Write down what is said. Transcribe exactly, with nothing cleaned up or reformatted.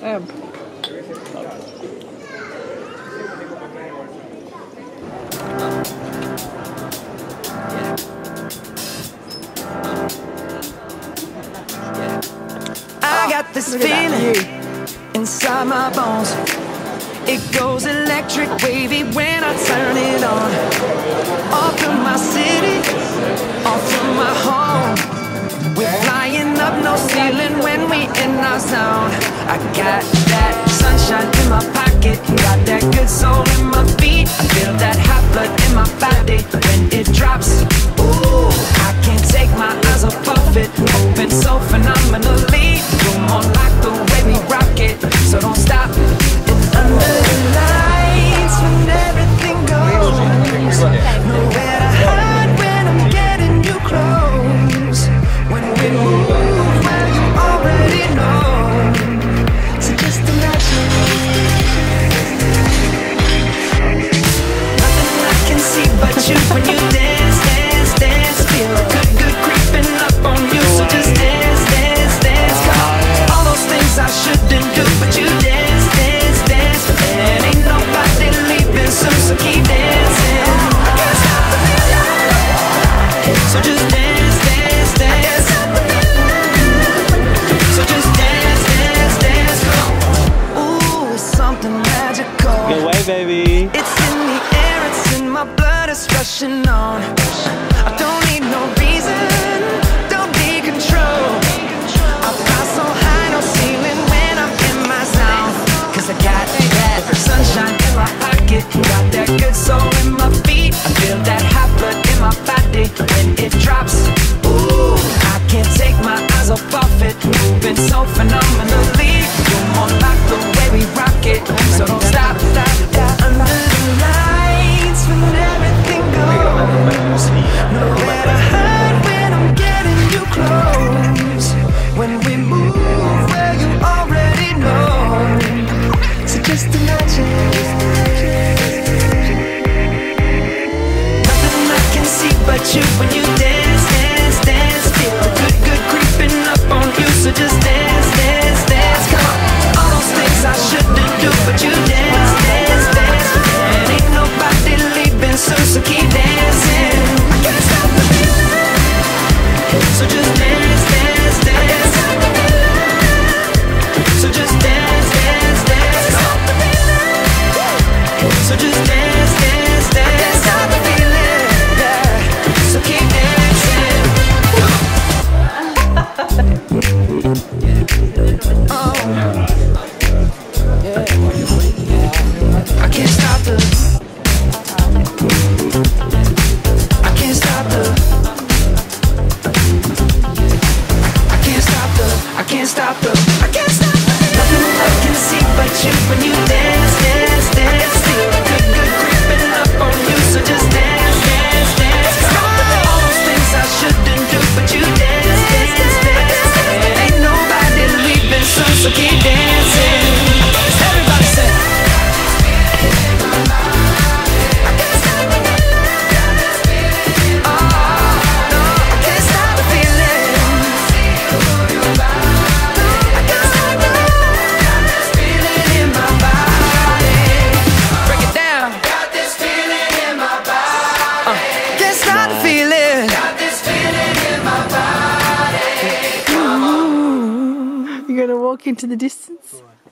am. I got this feeling inside my bones. It goes electric wavy when I turn it on. All through my city, all through my home. We're flying up, no ceiling when we in our zone. I got that sunshine in my pocket, got that good soul in my feet. I feel that hot blood in my body when it drops. Ooh, I can't take my eyes off of it, moving so phenomenally. You're more like the way we rock it, so don't stop. And under the lights when everything goes, nowhere to hide when I'm getting you close. When we move, well, you already know. So just imagine. Nothing I can see but you when you dance, dance, dance. Feel good, good creeping up on you. So just dance, dance, dance. Come on. All those things I shouldn't do, but you dance, dance, dance. And ain't nobody leaving soon, so keep dancing. I can't stop the feeling. So just dance, dance, dance. So just dance, dance, dance. Ooh, it's something magical. Get away, baby. It's in the air, it's in my blood, it's rushing on. I don't need no reason, don't need control. I fly so high, no ceiling when I'm in my zone. Cause I got that sunshine in my pocket, got that good soul in my feet. I feel that hot blood in my body when it drops. Ooh, I can't take my eyes off of it, moving so phenomenally. You're more like the way we rock it, so don't stop, stop, stop. Under the lights when everything goes, nowhere to hide when I'm getting you close. When we move, well, you already know. So just imagine. Nothing I can see but you when you dance, dance, dance. Feel the good, good creeping up on you. So just dance, dance, dance. Come on. All those things I shouldn't do, but you dance, dance, dance. And ain't nobody leaving soon, so keep dancing. I can't stop the feeling. So just dance, dance, dance. So just dance, dance, dance. So just dance, dance, dance. I can't stop the feeling, yeah. So keep dancing. Oh, yeah. I can't stop the. I can't stop the. I can't stop the. I can't stop the. I can't stop the. Nothing I can see but you when you dance, dance, dance. Feel good, good creeping up on you. So just dance, dance, dance. Come on. All those things I shouldn't do, but you dance, dance, dance. And ain't nobody leaving soon, so keep dancing. Everybody say. I can't stop the feeling. Oh, no, I can't stop the feeling. I can't stop the feeling in my body. Break it down. Got this feeling in my body. Uh, can't stop the feeling. Got this feeling in my body. You're gonna walk into the distance?